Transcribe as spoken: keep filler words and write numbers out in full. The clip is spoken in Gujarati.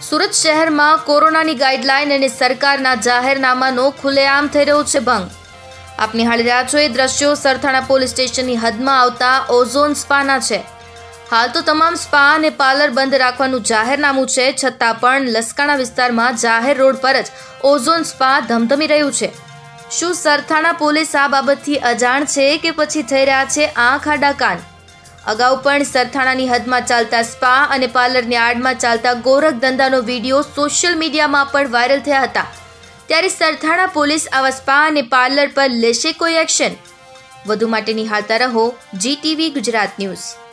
સુરત શહેરમાં કોરોનાની ગાઈડલાઈન અને સરકારના જાહેરનામાનો ખુલ્લેઆમ થઈ રહ્યો છે ભંગ। આપ નિહાળી રહ્યા છો એ દ્રશ્યો સરથાણા પોલીસ સ્ટેશનની હદમાં આવતા ઓઝોન સ્પાના છે। હાલ તો તમામ સ્પા અને પાર્લર બંધ રાખવાનું જાહેરનામું છે, છતાં પણ લસકાણા વિસ્તારમાં જાહેર રોડ પર જ ઓઝોન સ્પા ધમધમી રહ્યું છે। શું સરથાણા પોલીસ આ બાબતથી અજાણ છે કે પછી થઈ રહ્યા છે આંખ આડા કાન? અગાઉ પણ સરથાણાની હદમાં ચાલતા સ્પા અને પાર્લરની આડમાં ચાલતા ગોરખ ધંધાનો વિડીયો સોશિયલ મીડિયામાં પણ વાયરલ થયા હતા। ત્યારે સરથાણા પોલીસ આવા સ્પા અને પાર્લર પર લેશે કોઈ એક્શન? વધુ માટે નિહાળતા રહો જી ટીવી ગુજરાત ન્યૂઝ।